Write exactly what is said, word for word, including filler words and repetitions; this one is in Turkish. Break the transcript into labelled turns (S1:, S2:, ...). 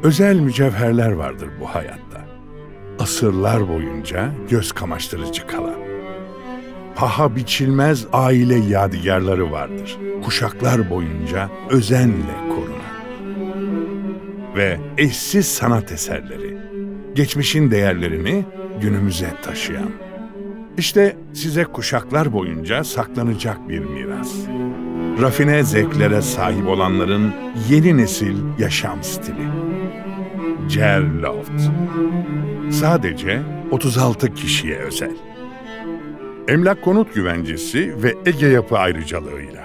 S1: Özel mücevherler vardır bu hayatta. Asırlar boyunca göz kamaştırıcı kalan. Paha biçilmez aile yadigarları vardır. Kuşaklar boyunca özenle korunan. Ve eşsiz sanat eserleri. Geçmişin değerlerini günümüze taşıyan. İşte size kuşaklar boyunca saklanacak bir miras. Rafine zevklere sahip olanların yeni nesil yaşam stili. Cerloft. Sadece otuz altı kişiye özel. Emlak konut güvencesi ve Ege Yapı ayrıcalığıyla.